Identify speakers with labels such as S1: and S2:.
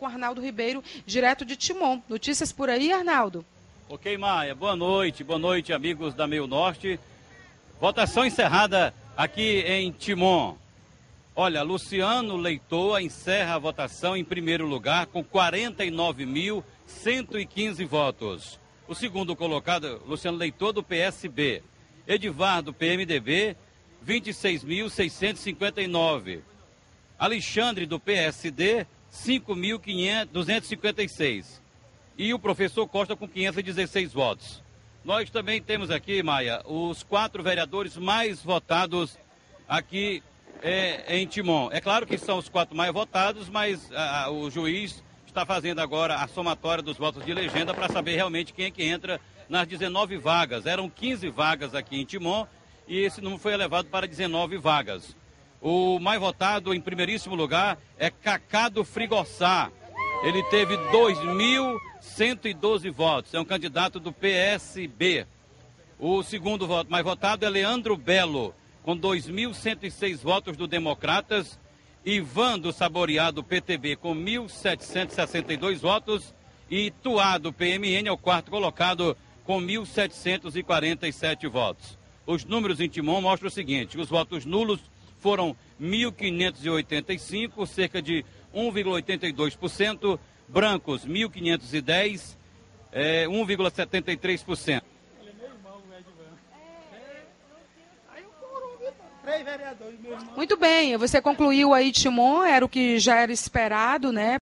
S1: com Arnaldo Ribeiro, direto de Timon. Notícias por aí, Arnaldo?
S2: Ok, Maia. Boa noite, amigos da Meio Norte. Votação encerrada aqui em Timon. Olha, Luciano Leitoa encerra a votação em primeiro lugar com 49.115 votos. O segundo colocado, Luciano Leitoa, do PSB. Edivar, do PMDB, 26.659. Alexandre, do PSD, 5.256. E o professor Costa com 516 votos. Nós também temos aqui, Maia, os 4 vereadores mais votados aqui em Timon. É claro que são os 4 mais votados, mas o juiz está fazendo agora a somatória dos votos de legenda para saber realmente quem é que entra nas 19 vagas. Eram 15 vagas aqui em Timon e esse número foi elevado para 19 vagas. O mais votado em primeiríssimo lugar é Cacá do Frigossá. Ele teve 2.112 votos, é um candidato do PSB. O segundo voto mais votado é Leandro Belo, com 2.106 votos do Democratas. Ivan do Saboreá, do PTB, com 1.762 votos. E Tuá, do PMN, é o quarto colocado, com 1.747 votos. Os números em Timon mostram o seguinte: os votos nulos foram 1.585, cerca de 1,82%, brancos 1.510, 1,73%.
S1: Muito bem, você concluiu aí, Timon, era o que já era esperado, né?